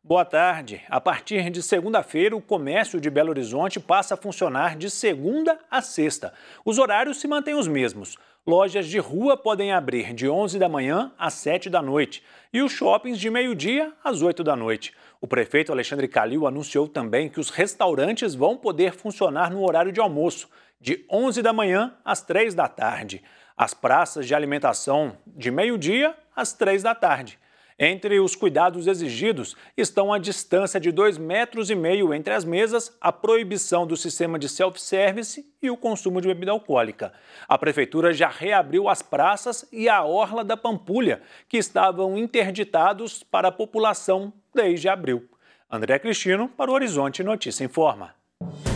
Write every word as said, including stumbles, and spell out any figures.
Boa tarde. A partir de segunda-feira, o comércio de Belo Horizonte passa a funcionar de segunda a sexta. Os horários se mantêm os mesmos. Lojas de rua podem abrir de onze da manhã às sete da noite e os shoppings de meio-dia às oito da noite. O prefeito Alexandre Calil anunciou também que os restaurantes vão poder funcionar no horário de almoço, de onze da manhã às três da tarde. As praças de alimentação de meio-dia às três da tarde. Entre os cuidados exigidos estão a distância de dois metros e meio entre as mesas, a proibição do sistema de self-service e o consumo de bebida alcoólica. A prefeitura já reabriu as praças e a orla da Pampulha, que estavam interditados para a população desde abril. André Cristino para o Horizonte Notícia Informa.